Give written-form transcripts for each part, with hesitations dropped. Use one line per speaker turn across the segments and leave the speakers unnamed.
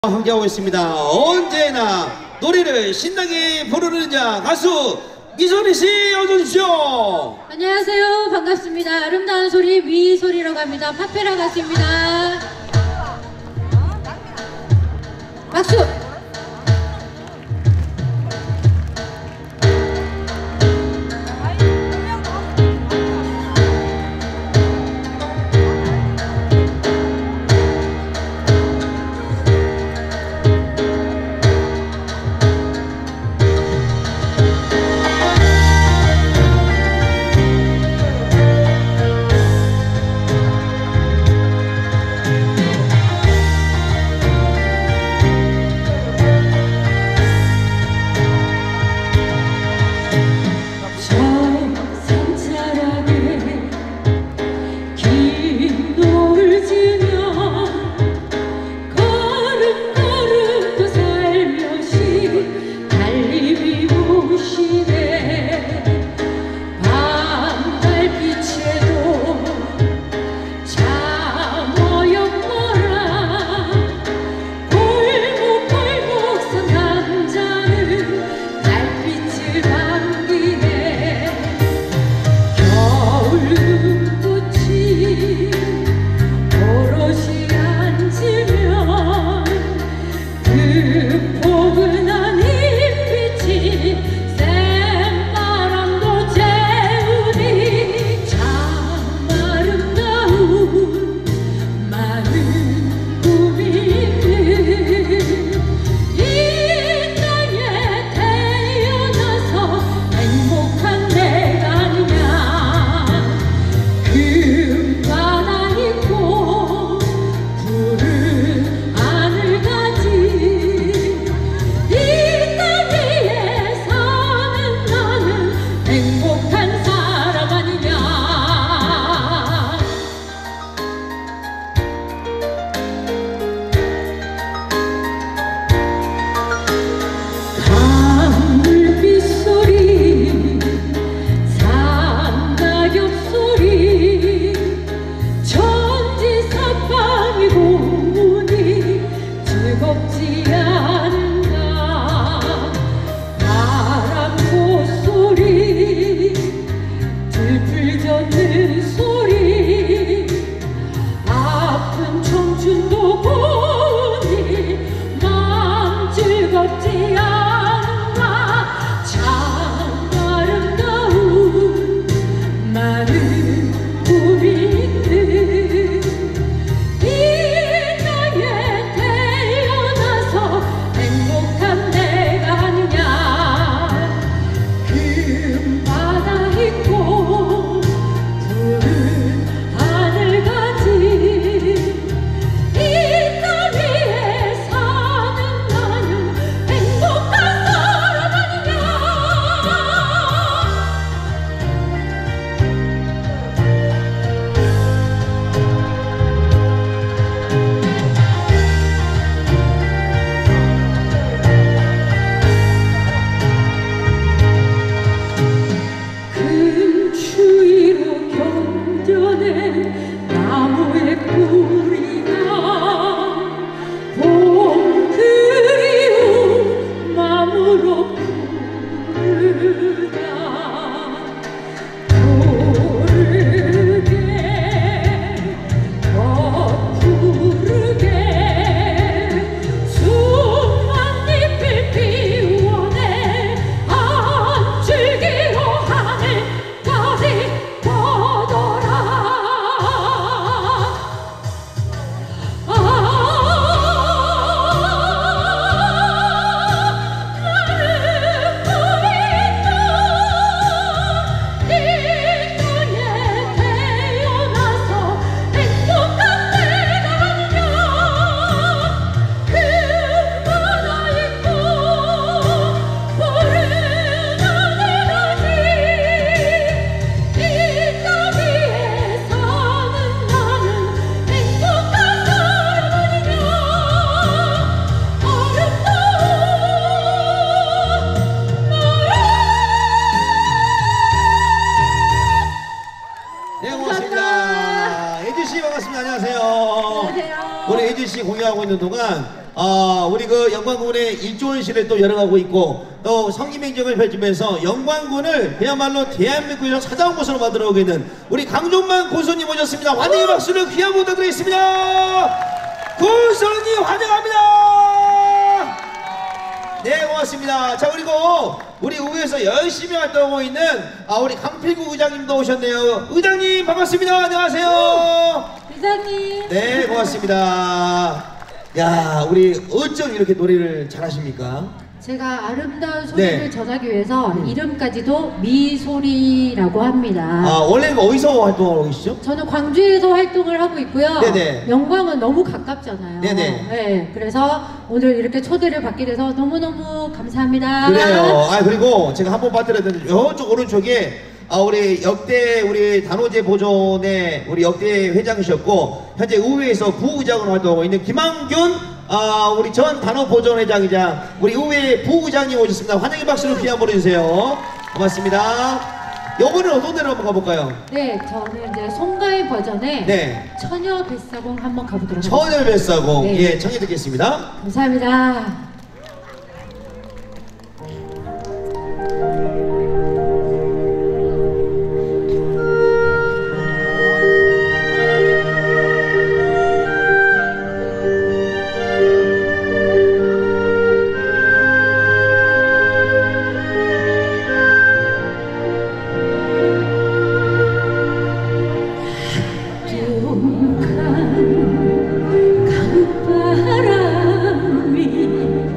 함께하고 있습니다. 언제나 노래를 신나게 부르는 자 가수 미소리 씨 어서 오십시오.
안녕하세요. 반갑습니다. 아름다운 소리 미소리라고 합니다. 파페라 가수입니다. 박수!
반갑습니다. 예지씨 반갑습니다. 안녕하세요.
안녕하세요.
우리 예지씨 공개하고 있는 동안 우리 그 영광군의 일조원실을 또 열어가고 있고 또 성김행정을 펼치면서 영광군을 그야말로 대한민국에서 찾아온 곳으로 만들어오고 있는 우리 강종만 고수님 모셨습니다. 환영의 박수를 귀한 부탁드리겠습니다. 고수님 환영합니다. 네, 고맙습니다. 자, 그리고 우리 의회에서 열심히 활동하고 있는 우리 강필구 의장님도 오셨네요. 의장님 반갑습니다. 안녕하세요.
회장님.
네, 고맙습니다. 야, 우리 어쩜 이렇게 노래를 잘하십니까?
제가 아름다운 소리를
네.
전하기 위해서 이름까지도 미소리라고 합니다.
원래는 어디서 활동하고 계시죠?
저는 광주에서 활동을 하고 있고요.
네네.
영광은 너무 가깝잖아요.
네네.
네, 그래서 오늘 이렇게 초대를 받게 돼서 너무너무 감사합니다.
그래요. 그리고 제가 한번 빠뜨려야 되는데 이쪽 오른쪽에 우리 역대 우리 단오제 보존의 우리 역대 회장이셨고 현재 의회에서 부의장으로 활동하고 있는 김한균 우리 전 단오 보존 회장이자 우리 의회 부의장님 오셨습니다. 환영의 박수로 귀한 보내주세요. 고맙습니다. 이번에는 어떤 데로 한번 가볼까요?
네, 저는 이제 송가인 버전의
네.
처녀 뱃사공 한번 가보도록 하겠습니다.
처녀 뱃사공
네.
예 청해 듣겠습니다.
감사합니다. 강바람이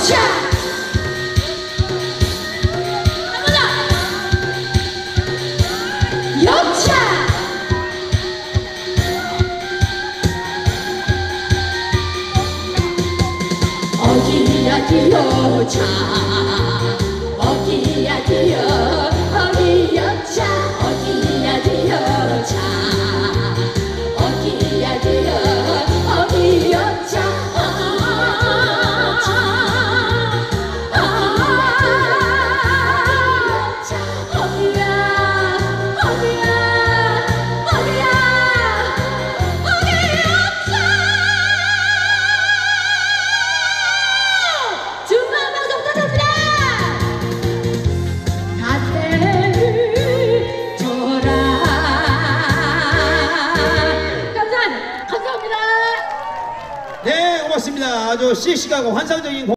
여차 한번더 여차 어기야 기여차 어기야 기여 어기여차 어기야 기여차 어기야 기여 어기여차
네, 고맙습니다. 아주 씩씩하고 환상적인